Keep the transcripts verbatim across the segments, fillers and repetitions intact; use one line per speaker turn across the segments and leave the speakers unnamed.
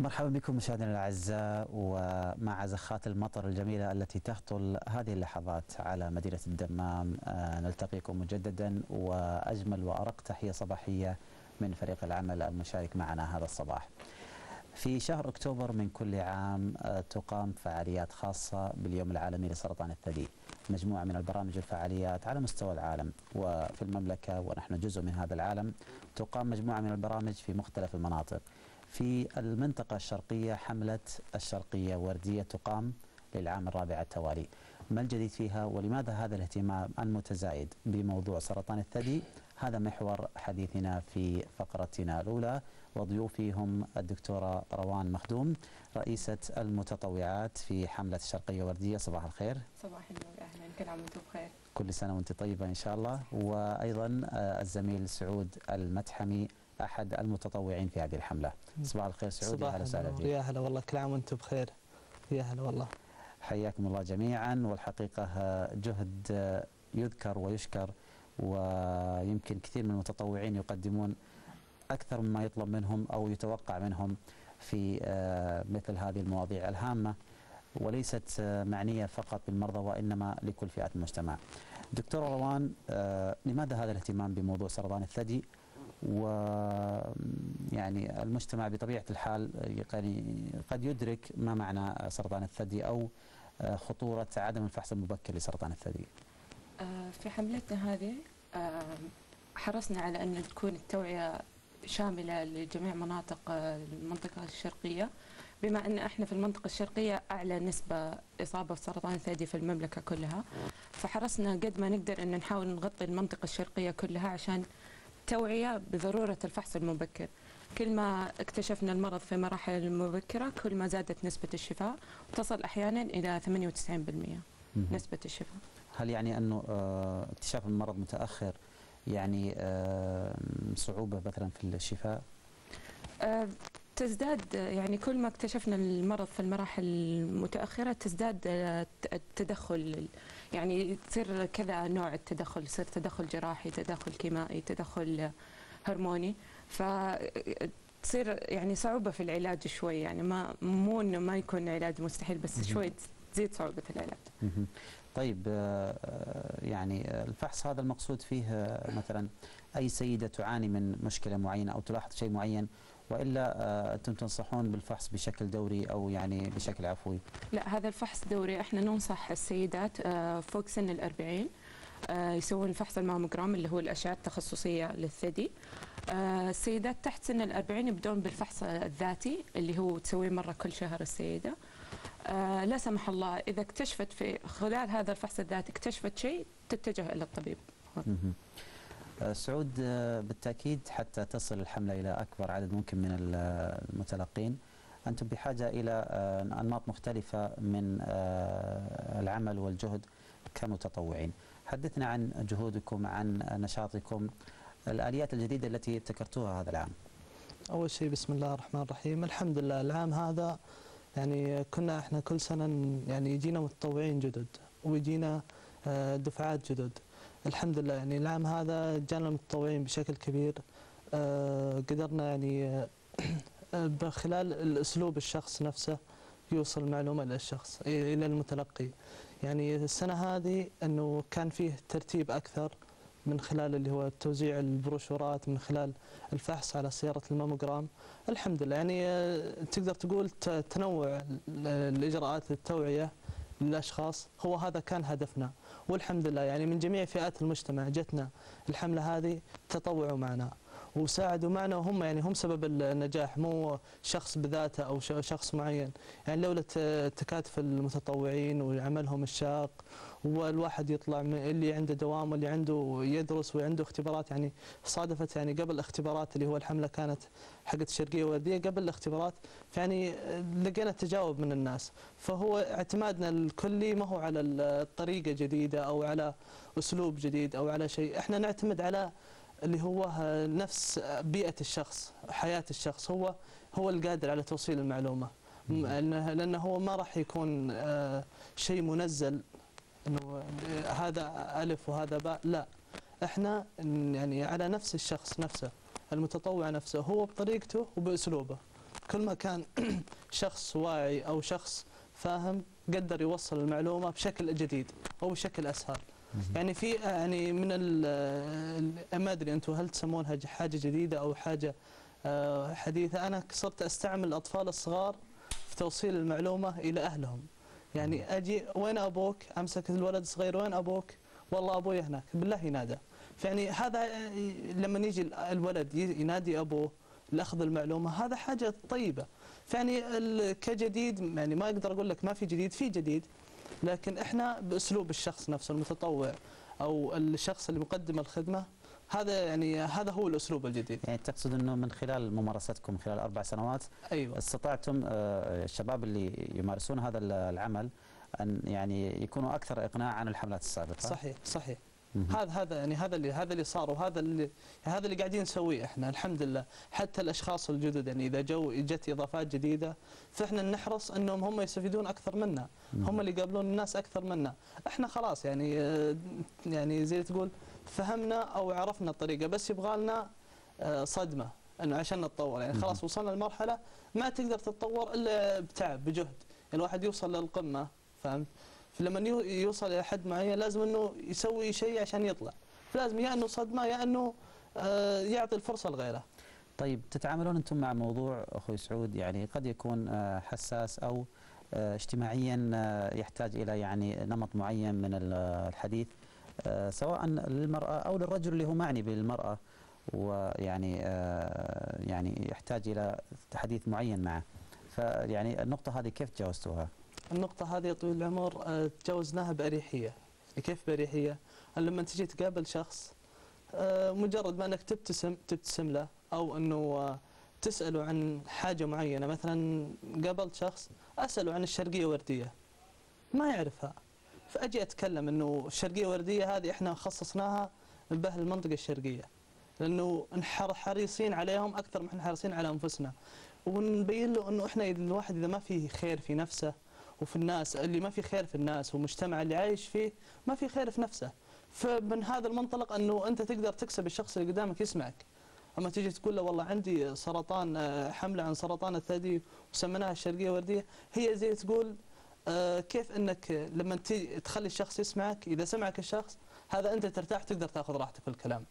مرحبا بكم مشاهدينا الاعزاء ومع زخات المطر الجميله التي تهطل هذه اللحظات على مدينه الدمام. آه نلتقيكم مجددا واجمل وارق تحيه صباحيه من فريق العمل المشارك معنا هذا الصباح. في شهر اكتوبر من كل عام آه تقام فعاليات خاصه باليوم العالمي لسرطان الثدي، مجموعه من البرامج والفعاليات على مستوى العالم وفي المملكه ونحن جزء من هذا العالم. تقام مجموعه من البرامج في مختلف المناطق. في المنطقة الشرقية حملة الشرقية وردية تقام للعام الرابع التوالي. ما الجديد فيها ولماذا هذا الاهتمام المتزايد بموضوع سرطان الثدي؟ هذا محور حديثنا في فقرتنا الأولى، وضيوفي هم الدكتورة روان مخدوم رئيسة المتطوعات في حملة الشرقية وردية. صباح الخير.
صباح النور، أهلا، كل عام وأنتم بخير.
كل سنة وأنت طيبة إن شاء الله. وأيضا الزميل سعود المتحمي أحد المتطوعين في هذه الحملة. صباح الخير سعود، يا هلا وسهلا فيك.
يا هلا والله، كل عام وأنتم بخير. يا هلا والله.
حياكم الله جميعا. والحقيقة جهد يذكر ويشكر، ويمكن كثير من المتطوعين يقدمون أكثر مما يطلب منهم أو يتوقع منهم في مثل هذه المواضيع الهامة، وليست معنية فقط بالمرضى وإنما لكل فئات المجتمع. دكتورة روان، لماذا هذا الاهتمام بموضوع سرطان الثدي؟ ويعني المجتمع بطبيعة الحال يعني قد يدرك ما معنى سرطان الثدي أو خطورة عدم الفحص المبكر لسرطان الثدي.
في حملتنا هذه حرصنا على أن تكون التوعية شاملة لجميع مناطق المنطقة الشرقية، بما أن احنا في المنطقة الشرقية أعلى نسبة إصابة بسرطان الثدي في المملكة كلها، فحرصنا قد ما نقدر أن نحاول نغطي المنطقة الشرقية كلها عشان توعية بضرورة الفحص المبكر. كل ما اكتشفنا المرض في مراحل مبكرة كل ما زادت نسبة الشفاء، وتصل أحيانا إلى ثمانية وتسعين بالمئة نسبة الشفاء.
هل يعني أنه اه اكتشاف المرض متأخر يعني اه صعوبة مثلا في الشفاء؟
اه تزداد، يعني كل ما اكتشفنا المرض في المراحل المتأخرة تزداد التدخل، يعني تصير كذا نوع التدخل، يصير تدخل جراحي، تدخل كيمائي، تدخل هرموني، فتصير يعني صعوبة في العلاج شوي، يعني ما مو انه ما يكون علاج مستحيل، بس شوي تزيد صعوبة العلاج.
طيب يعني الفحص هذا المقصود فيه مثلا أي سيدة تعاني من مشكلة معينة أو تلاحظ شيء معين، وإلا أنتم تنصحون بالفحص بشكل دوري أو يعني بشكل عفوي؟
لا، هذا الفحص دوري. احنا ننصح السيدات فوق سن الأربعين يسوون الفحص الماموجرام اللي هو الأشعة التخصصية للثدي. السيدات تحت سن الأربعين يبدون بالفحص الذاتي اللي هو تسويه مرة كل شهر السيدة. لا سمح الله إذا اكتشفت في خلال هذا الفحص الذاتي اكتشفت شيء تتجه إلى الطبيب.
سعود، بالتأكيد حتى تصل الحملة إلى أكبر عدد ممكن من المتلقين أنتم بحاجة إلى أنماط مختلفة من العمل والجهد كمتطوعين. حدثنا عن جهودكم، عن نشاطكم، الآليات الجديدة التي ابتكرتوها هذا العام.
أول شيء بسم الله الرحمن الرحيم. الحمد لله العام هذا يعني كنا احنا كل سنة يعني يجينا متطوعين جدد ويجينا دفعات جدد. الحمد لله يعني العام هذا جانا متطوعين بشكل كبير. قدرنا يعني بخلال الأسلوب الشخص نفسه يوصل معلومة للشخص إلى المتلقي. يعني السنة هذه أنه كان فيه ترتيب أكثر من خلال اللي هو توزيع البروشورات، من خلال الفحص على سيارة الماموجرام. الحمد لله يعني تقدر تقول تنوع الإجراءات التوعية للأشخاص هو هذا كان هدفنا، والحمد لله يعني من جميع فئات المجتمع جتنا الحملة هذه تطوعوا معنا وساعدوا معنا، وهم يعني هم سبب النجاح، مو شخص بذاته أو شخص معين. يعني لولا تكاتف المتطوعين وعملهم الشاق والواحد يطلع من اللي عنده دوام واللي عنده يدرس وعنده اختبارات. يعني صادفت يعني قبل الاختبارات اللي هو الحملة كانت حقت الشرقية وردية، قبل الاختبارات يعني لقينا تجاوب من الناس. فهو اعتمادنا الكلي ما هو على الطريقة جديدة أو على أسلوب جديد أو على شيء، احنا نعتمد على اللي هو نفس بيئة الشخص، حياة الشخص، هو هو القادر على توصيل المعلومة، لأنه هو ما راح يكون شيء منزل إنه هذا ألف وهذا باء، لا، احنا يعني على نفس الشخص نفسه، المتطوع نفسه هو بطريقته وبأسلوبه كل ما كان شخص واعي أو شخص فاهم قدر يوصل المعلومة بشكل جديد أو بشكل أسهل. يعني في يعني من ما أدري أنتم هل تسمونها حاجة جديدة أو حاجة حديثة، أنا صرت أستعمل الأطفال الصغار في توصيل المعلومة إلى أهلهم. يعني أجي وين أبوك، أمسك الولد الصغير وين أبوك، والله أبوي هناك، بالله ينادى. فيعني هذا لما يجي الولد ينادي أبوه لأخذ المعلومة هذا حاجة طيبة. فيعني كجديد يعني ما أقدر أقول لك ما في جديد، في جديد، لكن إحنا بأسلوب الشخص نفسه المتطوع أو الشخص اللي مقدم الخدمة، هذا يعني هذا هو الأسلوب الجديد.
يعني تقصد أنه من خلال ممارستكم خلال أربع سنوات
أيوة.
استطعتم الشباب اللي يمارسون هذا العمل أن يعني يكونوا أكثر إقناع عن الحملات السابقة.
صحيح صحيح. هذا هذا يعني هذا اللي هذا اللي صار، وهذا اللي هذا اللي قاعدين نسويه احنا الحمد لله. حتى الاشخاص الجدد يعني اذا جو جت اضافات جديده فاحنا نحرص انهم هم يستفيدون اكثر منا، هم اللي يقابلون الناس اكثر منا. احنا خلاص يعني يعني زي تقول فهمنا او عرفنا الطريقه، بس يبغى لنا صدمه انه عشان نتطور. يعني خلاص وصلنا لمرحله ما تقدر تتطور الا بتعب بجهد. الواحد يوصل للقمه، فهمت؟ فلما يوصل الى حد معين لازم انه يسوي شيء عشان يطلع، فلازم يا انه صدمه يا انه يعطي الفرصه لغيره.
طيب تتعاملون انتم مع موضوع اخوي سعود يعني قد يكون حساس او اجتماعيا يحتاج الى يعني نمط معين من الحديث سواء للمراه او للرجل اللي هو معني بالمراه، ويعني يعني يحتاج الى حديث معين معه. فيعني النقطه هذه كيف تجاوزتوها؟
النقطة هذه يا طويل العمر تجاوزناها بأريحية. كيف بأريحية؟ لما تجي تقابل شخص مجرد ما انك تبتسم تبتسم له او انه تسأله عن حاجة معينة، مثلا قابلت شخص أسأله عن الشرقية وردية ما يعرفها، فأجي أتكلم انه الشرقية وردية هذه احنا خصصناها بأهل المنطقة الشرقية لأنه حريصين عليهم أكثر ما احنا حريصين على أنفسنا، ونبين له انه احنا الواحد اذا ما فيه خير في نفسه وفي الناس، اللي ما في خير في الناس والمجتمع اللي عايش فيه ما في خير في نفسه. فمن هذا المنطلق انه انت تقدر تكسب الشخص اللي قدامك يسمعك. اما تيجي تقول له والله عندي سرطان، حمله عن سرطان الثدي وسميناها الشرقيه ورديه، هي زي تقول كيف انك لما تخلي الشخص يسمعك، اذا سمعك الشخص هذا انت ترتاح تقدر تاخذ راحتك في الكلام.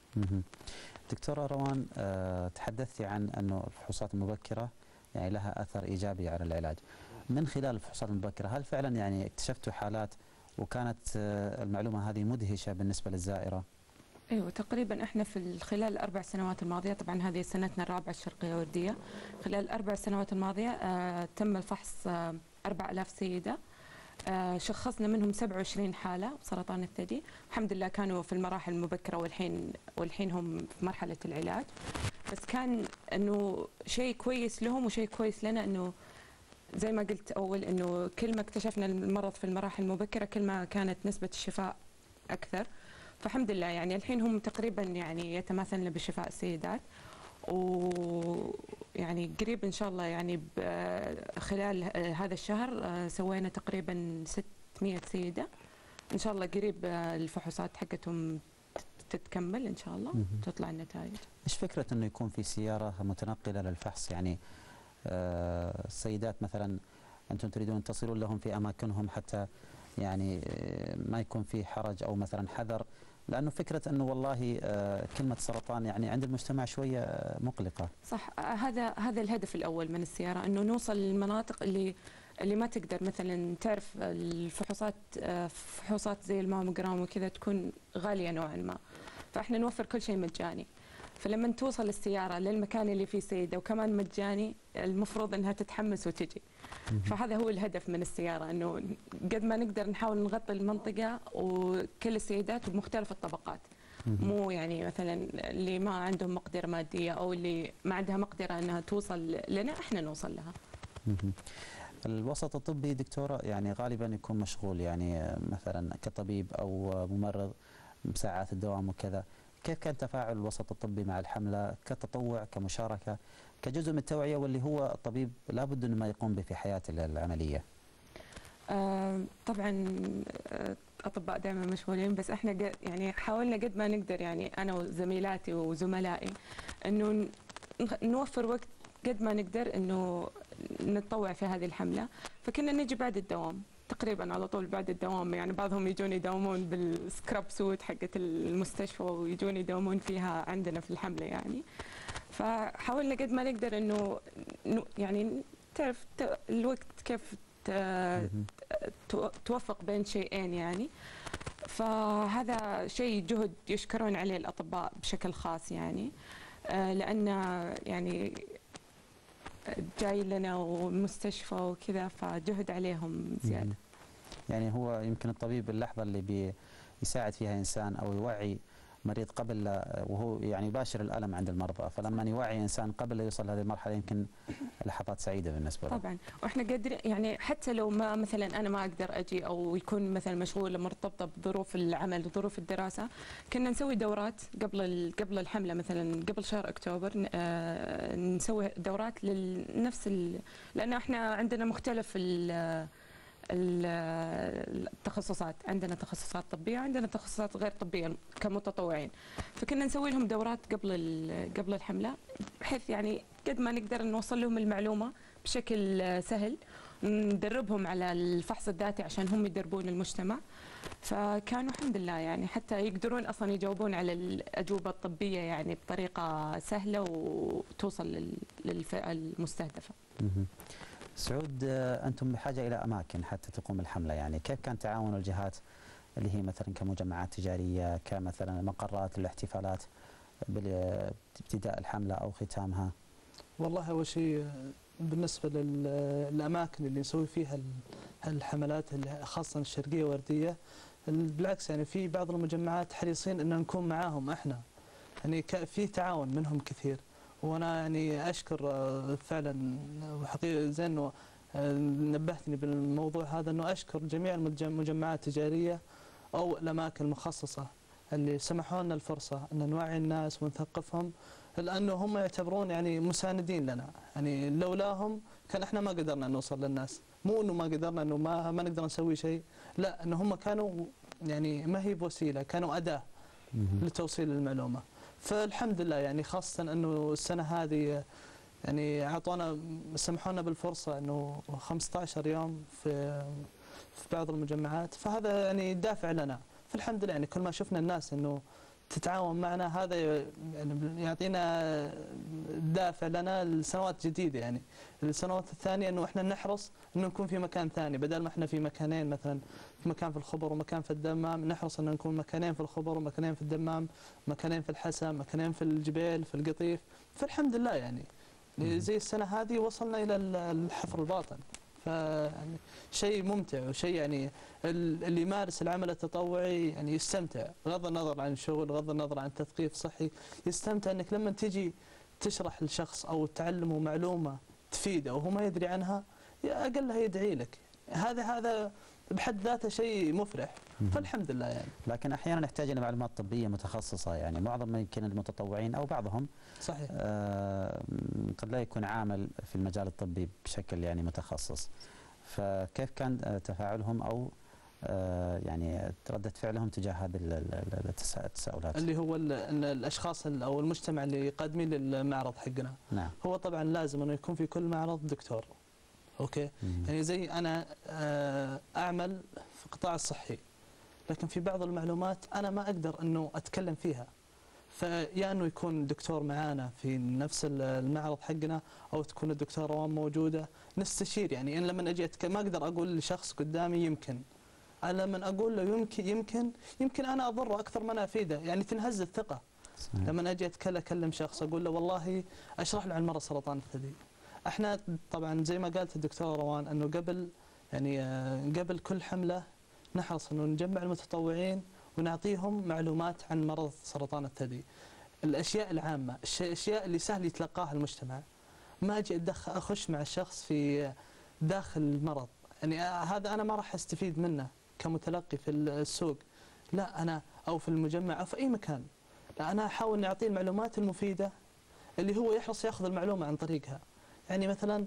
دكتورة روان تحدثتي عن انه الفحوصات المبكره يعني لها اثر ايجابي على العلاج. من خلال الفحوصات المبكره هل فعلا يعني اكتشفتوا حالات وكانت المعلومه هذه مدهشه بالنسبه للزائره؟
ايوه تقريبا احنا في خلال الاربع سنوات الماضيه، طبعا هذه سنتنا الرابعه الشرقيه ورديه، خلال الاربع سنوات الماضيه آه تم الفحص آه أربعة آلاف سيده، آه شخصنا منهم سبعة وعشرين حاله بسرطان الثدي، الحمد لله كانوا في المراحل المبكره والحين والحين هم في مرحله العلاج. بس كان انه شيء كويس لهم وشيء كويس لنا، انه زي ما قلت اول انه كل ما اكتشفنا المرض في المراحل المبكره كل ما كانت نسبه الشفاء اكثر. فالحمد لله يعني الحين هم تقريبا يعني يتماثلن بشفاء السيدات، ويعني قريب ان شاء الله يعني خلال هذا الشهر سوينا تقريبا ستمئة سيده، ان شاء الله قريب الفحوصات حقتهم تتكمل ان شاء الله تطلع النتائج.
ايش فكره انه يكون في سياره متنقله للفحص؟ يعني آه السيدات مثلا انتم تريدون تصلون لهم في اماكنهم حتى يعني ما يكون في حرج او مثلا حذر، لانه فكره انه والله آه كلمه سرطان يعني عند المجتمع شويه مقلقه.
صح، هذا هذا الهدف الاول من السياره، انه نوصل للمناطق اللي اللي ما تقدر مثلا تعرف الفحوصات، فحوصات زي الماموجرام وكذا تكون غاليه نوعا ما، فاحنا نوفر كل شيء مجاني. فلما توصل السياره للمكان اللي فيه سيده وكمان مجاني المفروض انها تتحمس وتجي. فهذا هو الهدف من السياره، انه قد ما نقدر نحاول نغطي المنطقه وكل السيدات بمختلف الطبقات، مو يعني مثلا اللي ما عندهم مقدره ماديه او اللي ما عندها مقدره انها توصل لنا احنا نوصل لها.
الوسط الطبي دكتوره يعني غالبا يكون مشغول، يعني مثلا كطبيب او ممرض بساعات الدوام وكذا، كيف كان تفاعل الوسط الطبي مع الحمله كتطوع كمشاركه كجزء من التوعيه واللي هو الطبيب لابد انه ما يقوم به في حياته العمليه؟
آه طبعا اطباء دائما مشغولين، بس احنا يعني حاولنا قد ما نقدر، يعني انا وزميلاتي وزملائي انه نوفر وقت قد ما نقدر انه نتطوع في هذه الحمله. فكنا نجي بعد الدوام تقريبا على طول بعد الدوام، يعني بعضهم يجون يداومون بالسكراب سوت حقت المستشفى ويجون يداومون فيها عندنا في الحمله يعني. فحاولنا قد ما نقدر انه يعني تعرف الوقت كيف توفق بين شيئين يعني. فهذا شيء جهد يشكرون عليه الأطباء بشكل خاص يعني، لأن يعني جاي لنا ومستشفى وكذا، فجهد عليهم زيادة.
يعني هو يمكن الطبيب اللحظة اللي بيساعد فيها إنسان أو يوعي مريض قبل، وهو يعني يباشر الألم عند المرضى، فلما يوعي إنسان قبل لا يوصل هذه المرحلة يمكن لحظات سعيدة بالنسبة له.
طبعا، واحنا قادرين يعني حتى لو ما مثلا أنا ما أقدر أجي أو يكون مثلا مشغولة مرتبطة بظروف العمل وظروف الدراسة، كنا نسوي دورات قبل قبل الحملة، مثلا قبل شهر أكتوبر نسوي دورات لنفس لأن احنا عندنا مختلف التخصصات، عندنا تخصصات طبية وعندنا تخصصات غير طبية كمتطوعين. فكنا نسوي لهم دورات قبل قبل الحملة، بحيث يعني قد ما نقدر نوصل لهم المعلومة بشكل سهل، ندربهم على الفحص الذاتي عشان هم يدربون المجتمع. فكانوا الحمد لله يعني حتى يقدرون أصلا يجاوبون على الأجوبة الطبية يعني بطريقة سهلة وتوصل للفئة المستهدفة.
سعود، أنتم بحاجة إلى أماكن حتى تقوم الحملة، يعني كيف كان تعاون الجهات اللي هي مثلا كمجمعات تجارية، كمثلا مقرات الاحتفالات بابتداء الحملة أو ختامها؟
والله أول شيء بالنسبة للأماكن اللي نسوي فيها الحملات خاصة الشرقية وردية، بالعكس يعني في بعض المجمعات حريصين أن نكون معاهم احنا، يعني في تعاون منهم كثير. وانا يعني اشكر فعلا وحقيقه زين انه نبهتني بالموضوع هذا، انه اشكر جميع المجمعات التجاريه او الاماكن المخصصه اللي سمحوا لنا الفرصه ان نوعي الناس ونثقفهم، لانه هم يعتبرون يعني مساندين لنا، يعني لولاهم كان احنا ما قدرنا نوصل للناس. مو انه ما قدرنا انه ما ما نقدر نسوي شيء، لا، انه هم كانوا يعني ما هي بوسيله، كانوا اداه لتوصيل المعلومه. فالحمد لله يعني خاصة أنه السنة هذه يعني أعطونا سمحوا لنا بالفرصة أنه خمسة عشر يوم في في بعض المجمعات، فهذا يعني دافع لنا. فالحمد لله يعني كل ما شفنا الناس أنه تتعاون معنا، هذا يعني يعطينا دافع لنا لسنوات جديدة. يعني السنوات الثانية أنه إحنا نحرص أنه نكون في مكان ثاني، بدل ما إحنا في مكانين، مثلا في مكان في الخبر ومكان في الدمام، نحرص أن نكون مكانين في الخبر ومكانين في الدمام، مكانين في الحسا، مكانين في الجبيل، في القطيف. فالحمد لله يعني زي السنة هذه وصلنا إلى الحفر الباطن، فيعني شيء ممتع وشيء يعني اللي يمارس العمل التطوعي يعني يستمتع، بغض النظر عن الشغل، بغض النظر عن تثقيف صحي، يستمتع انك لما تجي تشرح لشخص او تعلمه معلومه تفيده وهو ما يدري عنها، اقلها يدعي لك. هذا هذا بحد ذاته شيء مفرح. فالحمد لله يعني.
لكن احيانا نحتاج الى معلومات طبيه متخصصه، يعني معظم يمكن المتطوعين او بعضهم
صحيح
آه قد لا يكون عامل في المجال الطبي بشكل يعني متخصص. فكيف كان تفاعلهم او آه يعني ردة فعلهم تجاه هذه التساؤلات؟
اللي هو ان الاشخاص او المجتمع اللي قادمين للمعرض حقنا.
نعم.
هو طبعا لازم انه يكون في كل معرض دكتور. اوكي؟ مم. يعني زي انا اعمل في القطاع الصحي، لكن في بعض المعلومات انا ما اقدر انه اتكلم فيها، فيا انه يكون دكتور معانا في نفس المعرض حقنا، او تكون الدكتوره روان موجوده نستشير. يعني ان لما اجي ما اقدر اقول لشخص قدامي يمكن، انا لما اقول له يمكن يمكن يمكن انا اضره اكثر ما انا افيده، يعني تنهز الثقه. صحيح. لما اجي اتكلم اكلم شخص اقول له والله اشرح له عن مرض سرطان الثدي. احنا طبعا زي ما قالت الدكتوره روان انه قبل يعني قبل كل حمله نحرص انه نجمع المتطوعين ونعطيهم معلومات عن مرض سرطان الثدي، الاشياء العامه، الاشياء اللي سهل يتلقاها المجتمع. ما اجي ادخل اخش مع الشخص في داخل المرض، يعني هذا انا ما راح استفيد منه كمتلقي في السوق، لا انا او في المجمع او في اي مكان، لا انا احاول اني اعطيه المعلومات المفيده اللي هو يحرص ياخذ المعلومه عن طريقها. يعني مثلا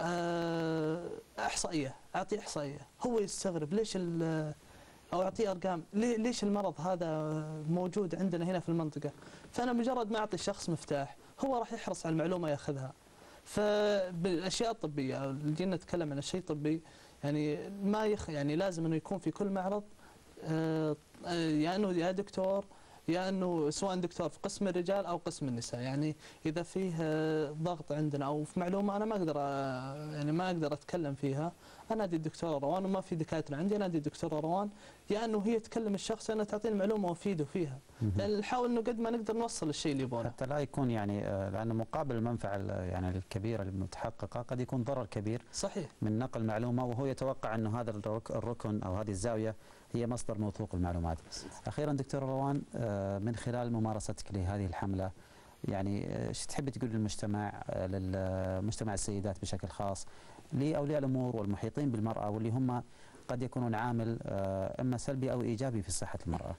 احصائيه، اعطيه احصائيه هو يستغرب ليش، او اعطيه ارقام ليش المرض هذا موجود عندنا هنا في المنطقه، فانا مجرد ما اعطي الشخص مفتاح هو راح يحرص على المعلومه ياخذها. فبالاشياء الطبيه او اللي جينا نتكلم عن الشيء الطبي، يعني ما يخ يعني لازم انه يكون في كل معرض آه، آه، يا انه يا دكتور، يا انه سواء دكتور في قسم الرجال او قسم النساء. يعني اذا فيه آه، ضغط عندنا او في معلومه انا ما اقدر آه، يعني ما اقدر اتكلم فيها، انادي الدكتوره روان، وما في دكاتره عندي انادي الدكتوره روان، يا انه هي تكلم الشخص انها تعطيه المعلومه وافيده فيها. لان نحاول انه قد ما نقدر نوصل الشيء اللي يبغونه.
حتى لا يكون يعني آه، لأن مقابل المنفعة ال- يعني الكبيرة المتحققة قد يكون ضرر كبير
صحيح.
من نقل معلومة وهو يتوقع أنه هذا الرك- الركن أو هذه الزاوية هي مصدر موثوق المعلومات. أخيرا دكتور روان، آه، من خلال ممارستك لهذه الحملة، يعني آه، ايش تحب تقول للمجتمع، آه، للمجتمع السيدات بشكل خاص، لأولياء الأمور والمحيطين بالمرأة واللي هم قد يكونون عامل آه، إما سلبي أو إيجابي في صحة المرأة؟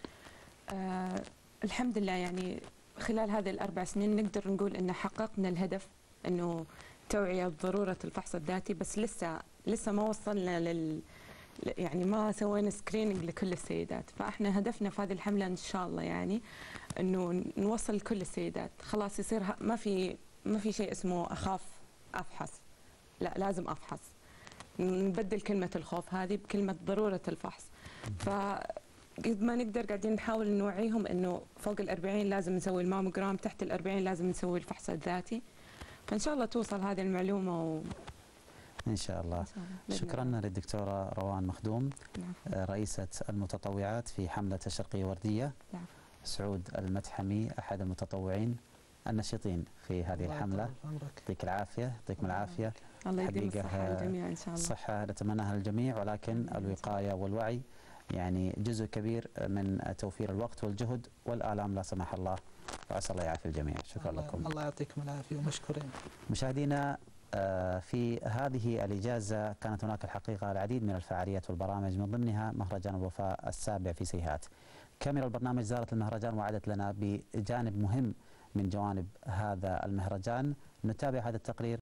آه الحمد لله، يعني خلال هذه الأربع سنين نقدر نقول أن حققنا الهدف، أنه توعية بضرورة الفحص الذاتي، بس لسه لسه ما وصلنا لل يعني ما سوينا سكريننج لكل السيدات. فاحنا هدفنا في هذه الحملة إن شاء الله يعني أنه نوصل لكل السيدات، خلاص يصير ما في ما في شيء اسمه أخاف أفحص، لا لازم أفحص. نبدل كلمة الخوف هذه بكلمة ضرورة الفحص. ف قد ما نقدر قاعدين نحاول نوعيهم انه فوق الأربعين لازم نسوي الماموجرام، تحت الأربعين لازم نسوي الفحص الذاتي. فإن شاء الله توصل هذه المعلومة و...
إن شاء الله. شكرا للدكتورة روان مخدوم،
نعم.
رئيسة المتطوعات في حملة الشرقية وردية.
نعم.
سعود المتحمي أحد المتطوعين النشيطين في هذه الحملة. يعطيك العافية، يعطيكم العافية.
الله يديم الصحة للجميع إن شاء الله.
صحة نتمناها للجميع، ولكن الوقاية والوعي يعني جزء كبير من توفير الوقت والجهد والآلام لا سمح الله، وعسى الله يعافي الجميع. شكرا
الله
لكم.
الله يعطيكم العافية ومشكورين.
مشاهدينا، في هذه الإجازة كانت هناك الحقيقة العديد من الفعاليات والبرامج، من ضمنها مهرجان الوفاء السابع في سيهات. كاميرا البرنامج زارت المهرجان وعدت لنا بجانب مهم من جوانب هذا المهرجان. نتابع هذا التقرير